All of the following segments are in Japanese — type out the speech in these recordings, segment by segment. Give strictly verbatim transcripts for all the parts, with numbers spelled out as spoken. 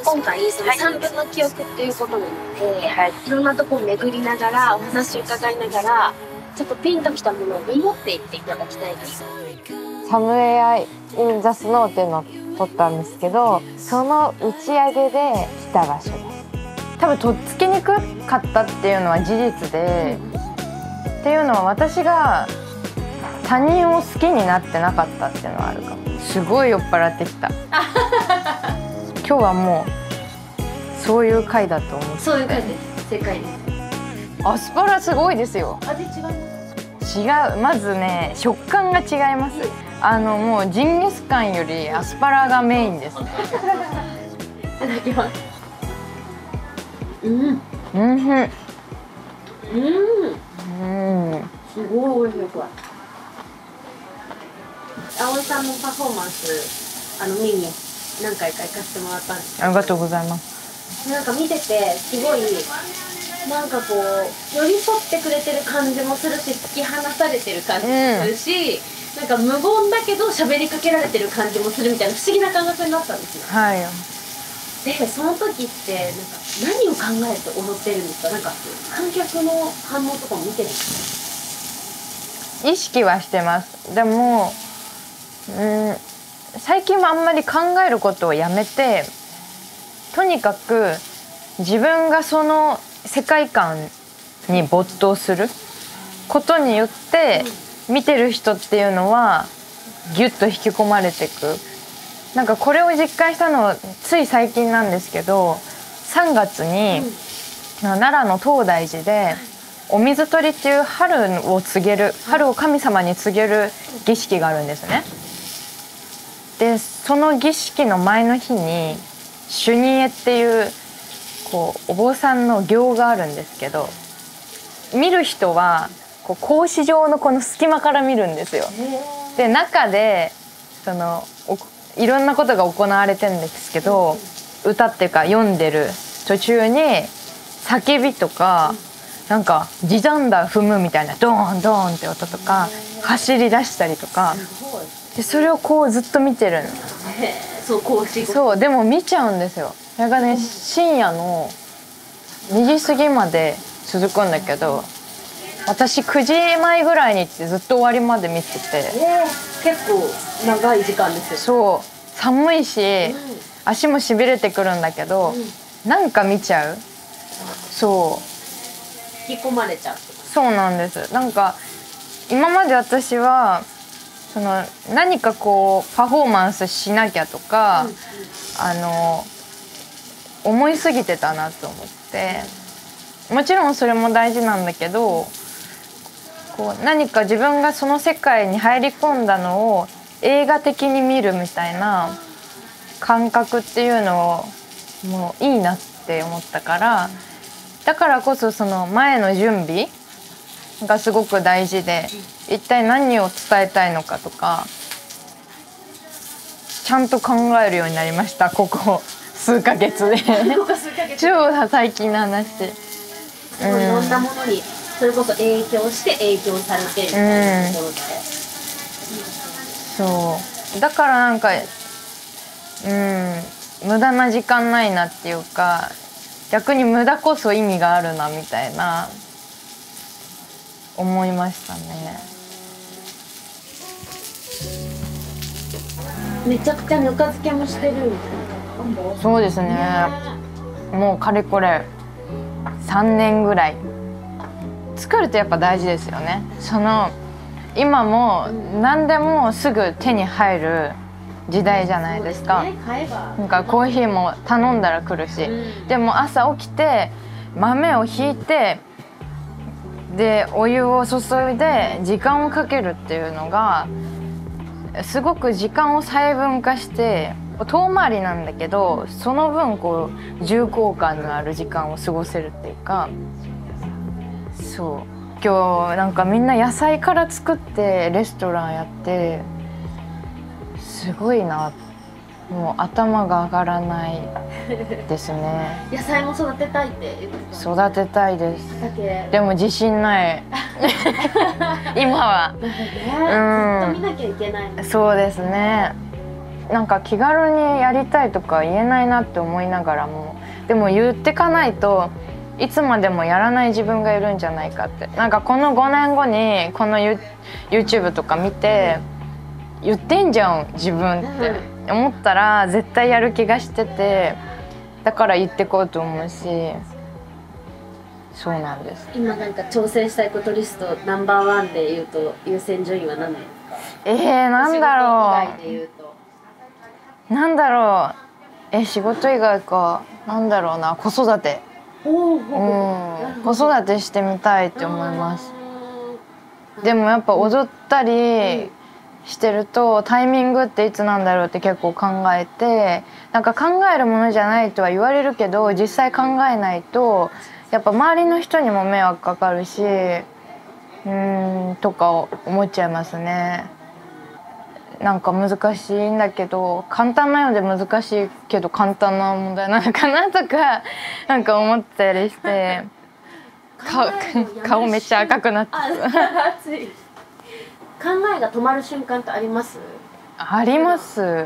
今回そのさんぶんの記憶っていうことなので、はい、いろんなとこを巡りながらお話伺いながらちょっとピンときたものをメモっていっていただきたいです。 サムウェア・イン・ザ・スノーっていうのを撮ったんですけど、その打ち上げで来た場所です。多分とっつきにくかったっていうのは事実で、っていうのは私が他人を好きになってなかったっていうのはあるかも。すごい酔っ払ってきた今日はもうそういう回だと思って。 そういう回です。正解です。 アスパラすごいですよ。 味違います？ 違う。まずね、食感が違います。あのもうジンギスカンよりアスパラがメインですねいただきます。うん。うん。うん。うん。すごい美味しいこれ。葵さんのパフォーマンス、あの見に何回か行かせてもらったんですけど。 ありがとうございます。 なんか見ててすごいなんかこう寄り添ってくれてる感じもするし、突き放されてる感じもするし、うん、なんか無言だけど喋りかけられてる感じもするみたいな不思議な感覚になったんですよ。 はい。 でその時ってなんか何を考えて踊ってるんですか？なんか観客の反応とかも見てるんですか？意識はしてます。でも、うん、最近はあんまり考えることをやめて、とにかく自分がその世界観に没頭することによって、見てる人っていうのはギュッと引き込まれていく。なんかこれを実感したのはつい最近なんですけど、さんがつに奈良の東大寺でお水取りっていう春を告げる、春を神様に告げる儀式があるんですね。でその儀式の前の日に修二会っていうこうお坊さんの行があるんですけど、見る人はこう格子状のこの隙間から見るんですよ。で中でそのいろんなことが行われてるんですけど、歌っていうか読んでる途中に叫びとか、なんか地団打踏むみたいなドーンドーンって音とか走り出したりとかで、それをこうずっと見てるの。 そう格子。 そうでも見ちゃうんですよ。それがね、深夜のにじ過ぎまで続くんだけど、私くじまえぐらいに行ってずっと終わりまで見てて、 えー、結構長い時間ですよ。 そう寒いし、うん、足もしびれてくるんだけど、うん、なんか見ちゃう。そう引き込まれちゃう。 そうなんです。なんか今まで私はその何かこうパフォーマンスしなきゃとか、うんうん、あの思いすぎてたなと思って、もちろんそれも大事なんだけど、こう何か自分がその世界に入り込んだのを映画的に見るみたいな感覚っていうのをもういいなって思ったから、だからこそその前の準備がすごく大事で、一体何を伝えたいのかとかちゃんと考えるようになりました、ここ数ヶ月で超最近の話。 いろんなものにそれこそ影響して影響されてるみたいなところって、 うん、そうだからなんかうん無駄な時間ないなっていうか、逆に無駄こそ意味があるなみたいな思いましたね。 めちゃくちゃぬか漬けもしてるみたいな。 そうですね、もうかれこれさんねんぐらい作るとやっぱ大事ですよね。その今も何でもすぐ手に入る時代じゃないですか。なんかコーヒーも頼んだら来るし、でも朝起きて豆をひいてでお湯を注いで時間をかけるっていうのがすごく時間を細分化して、遠回りなんだけどその分こう重厚感のある時間を過ごせるっていうか。そう今日なんかみんな野菜から作ってレストランやってすごいな、もう頭が上がらないですね。 野菜も育てたいって言ってた。育てたいです。でも自信ない今は、 ね、うん、ずっと見なきゃいけない。 そうですね。 なんか気軽にやりたいとか言えないなって思いながらも、でも言ってかないといつまでもやらない自分がいるんじゃないかって。なんかこのごねんごにこの YouTube とか見て言ってんじゃん自分って思ったら絶対やる気がしてて、だから言ってこうと思うし。そうなんです。 今なんか挑戦したいことリストナンバーワンで言うと優先順位は何ですか？ えー、なんだろう。 仕事以外で言うとなんだろう。え、仕事以外か。なんだろうな。子育て。 おー、 うん、子育てしてみたいって思います。でもやっぱ踊ったりしてるとタイミングっていつなんだろうって結構考えて、なんか考えるものじゃないとは言われるけど、実際考えないとやっぱ周りの人にも迷惑かかるし、うーんとか思っちゃいますね。なんか難しいんだけど、簡単なようで難しいけど簡単な問題なのかなとかなんか思ったりして顔, 顔めっちゃ赤くなって熱い。考えが止まる瞬間ってあります？ あります。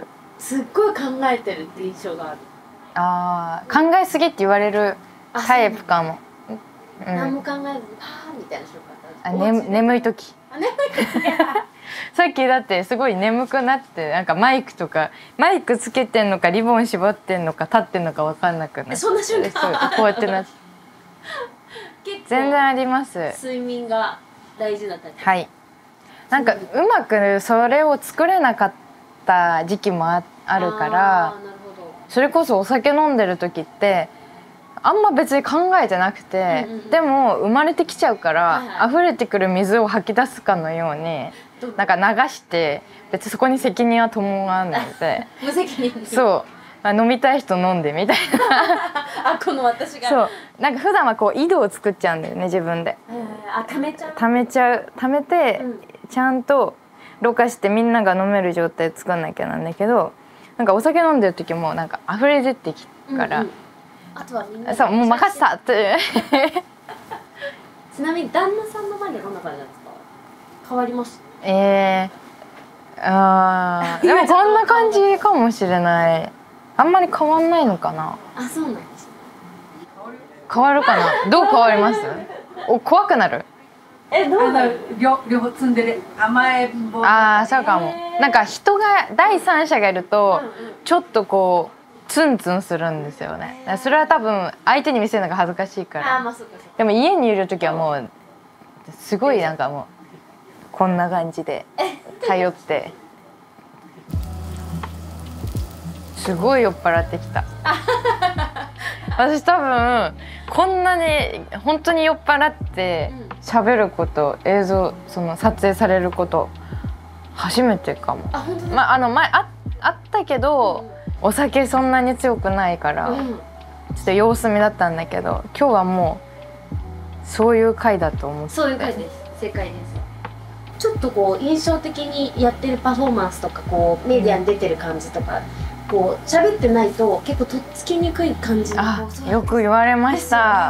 すっごい考えてるって印象がある。 あー、考えすぎって言われるタイプかも。 うん、何も考えずにパーみたいな瞬間ってある。あ、ね、眠い時。 あ、眠い時さっきだってすごい眠くなって、なんかマイクとかマイクつけてんのかリボン絞ってんのか立ってんのか分かんなくなって、 そんな瞬間こうやってなって全然あります。 睡眠が大事なタイプ。 はい。なんかうまくそれを作れなかった時期も あ, あるから、それこそお酒飲んでる時ってあんま別に考えてなくて、うんうんうん、でも生まれてきちゃうから、はいはい、溢れてくる水を吐き出すかのようになんか流して別にそこに責任は伴わないので無責任にそう飲みたい人飲んでみたいなあ、この私がそうなんか普段はこう井戸を作っちゃうんだよね自分で。 あ、溜めちゃう溜めちゃう溜めて、うん、ちゃんとろ過してみんなが飲める状態作んなきゃなんだけど、なんかお酒飲んでる時もなんか溢れ出てきたから、うんうん、 あとはみんなそうもう任せたってちなみに旦那さんの前でどんな感じなんですか？変わります？ えー、あーでもこんな感じかもしれない。あんまり変わんないのかな。 あ、そうなんですね。 変わるかな。どう変わります？お、怖くなる？ え、どうなる？ 両両方積んでる甘えん坊。 ああ、そうかも。なんか人が第三者がいるとちょっとこうツンツンするんですよね。それは多分相手に見せるのが恥ずかしいから。 あ、まあそうかそうか。 でも家にいる時はもうすごいなんかもうこんな感じで頼ってすごい酔っ払ってきた私多分こんなに本当に酔っ払って喋ること、映像その撮影されること初めてかも。 あ、本当だ。 まあ、あの前 あ, あったけど、うん、お酒そんなに強くないから、うん、ちょっと様子見だったんだけど、今日はもうそういう回だと思って。 そういう回です。正解です。ちょっとこう印象的にやってるパフォーマンスとかこうメディアに出てる感じとか、うん、こう喋ってないと結構とっつきにくい感じの。 あ、よく言われました。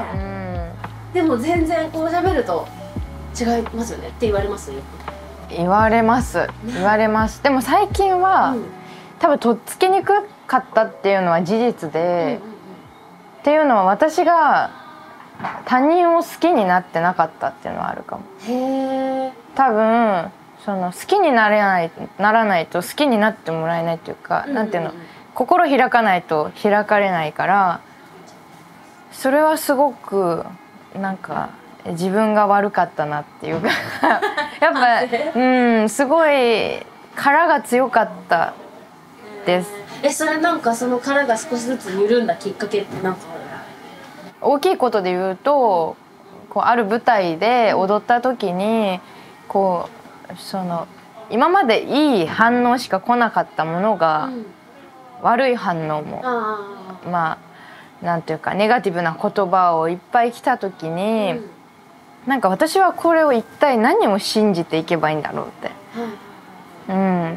で, ね、うん、でも全然こう喋ると違いますよねって言われますよ。 言われます。言われます。でも最近は、うん、多分とっつきにくかったっていうのは事実で、うんうんうん、っていうのは私が他人を好きになってなかったっていうのはあるかも。 へー。 多分その好きになれないならないと好きになってもらえないっていうか、うんうんうん、なんていうの、心開かないと開かれないから、それはすごくなんか自分が悪かったなっていうかやっぱうんすごい殻が強かったです。 え、それなんかその殻が少しずつ緩んだきっかけってなんかある？ 大きいことで言うと、こうある舞台で踊った時にこうその今までいい反応しか来なかったものが、うん、悪い反応もまあなんていうかネガティブな言葉をいっぱい来た時に、うん、なんか私はこれを一体何を信じていけばいいんだろうって、うん、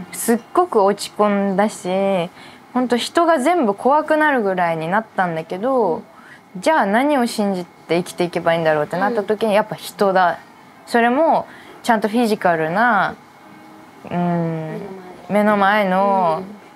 すっごく落ち込んだし、本当人が全部怖くなるぐらいになったんだけど、うん、じゃあ何を信じて生きていけばいいんだろうってなった時に、やっぱ人だ。それもちゃんとフィジカルな、うん、目の前の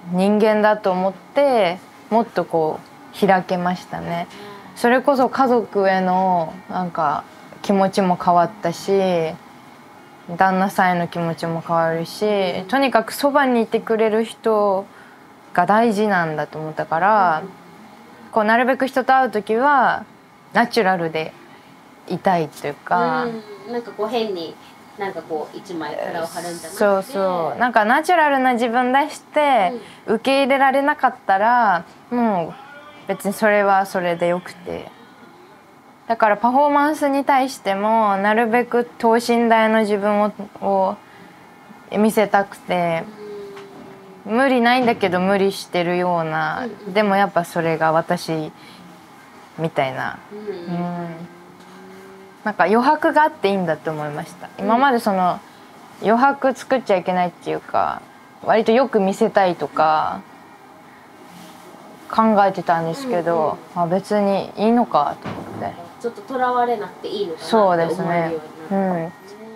人間だと思ってもっとこう開けましたね。それこそ家族へのなんか気持ちも変わったし、旦那さんへの気持ちも変わるし、とにかくそばにいてくれる人が大事なんだと思ったから、こうなるべく人と会う時はナチュラルでいたいというか、 うん、なんかこう変になんかこう一枚殻を張るんじゃなくて、 そうそうなんかナチュラルな自分出して受け入れられなかったらもう別にそれはそれでよくて、だからパフォーマンスに対してもなるべく等身大の自分を、を見せたくて、無理ないんだけど無理してるような、でもやっぱそれが私みたいな、うん、なんか余白があっていいんだと思いました。今までその余白作っちゃいけないっていうか、割とよく見せたいとか考えてたんですけど、うんうん、あ別にいいのかと思って、 ちょっととらわれなくていいのかなってそうです思えるようになった。 ね、うん、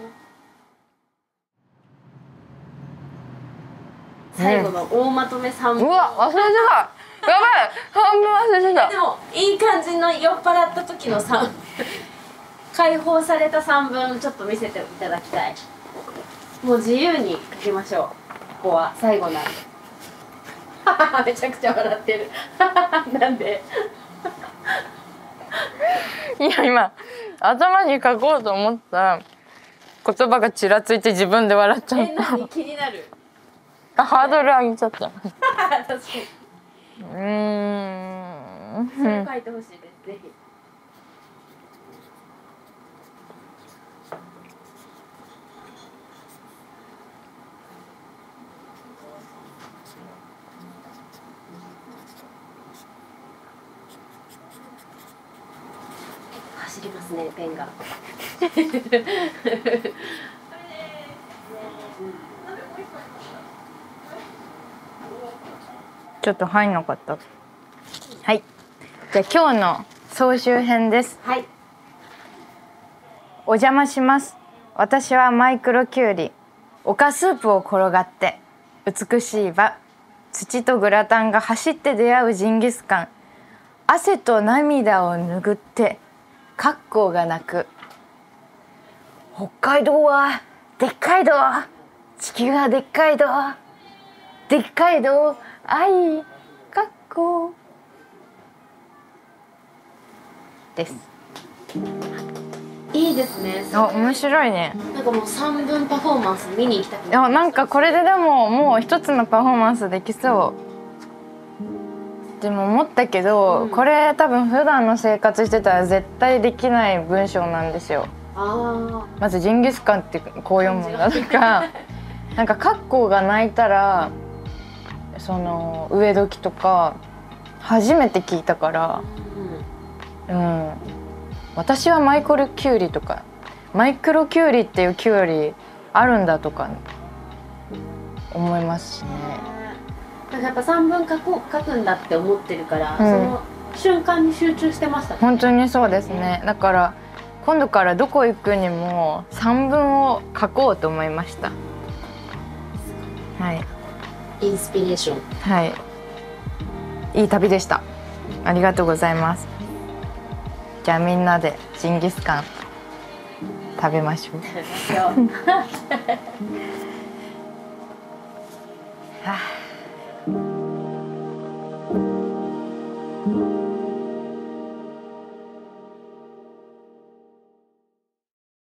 最後の大まとめさんぶん、 うわ忘れてた、やばい半分忘れてた。 でもいい感じの酔っ払った時のさん解放されたさんぶんちょっと見せていただきたい。もう自由に書きましょう。ここは最後なんでめちゃくちゃ笑ってるなんでいや今頭に書こうと思った言葉がちらついて自分で笑っちゃった。 え、何気になるハードル上げちゃった確かに。 うーんそれ書いてほしいです、ぜひ。走りますね、ペンがちょっと入んなかった。はい。じゃあ今日の総集編です。 はい。 お邪魔します。私はマイクロキュウリ。丘スープを転がって美しい場。土とグラタンが走って出会うジンギスカン。汗と涙を拭ってカッコウが鳴く。北海道はでっかいど。地球はでっかいど。でっかいど。愛かっこです。 いいですね。 あ、面白いね。 なんかもう三分パフォーマンス見に行きたくなる。 いや、なんかこれででももう一つのパフォーマンスできそう。でも思ったけど、うん、これ多分普段の生活してたら絶対できない文章なんですよ。 あまずジンギスカンってこう読むんだとか、なんかカッコウが鳴いたら。その植え時とか初めて聞いたから、うん、うん、私はマイクロキュウリとかマイクロキュウリっていうキュウリあるんだとか思いますしね。 なんかやっぱ三文書こ書くんだって思ってるから、うん、その瞬間に集中してました、ね、 本当にそうですね。だから今度からどこ行くにも三文を書こうと思いました。はい。 インスピレーション。 はい。いい旅でした。ありがとうございます。じゃあみんなでジンギスカン食べましょう。 食べましょう。 はあ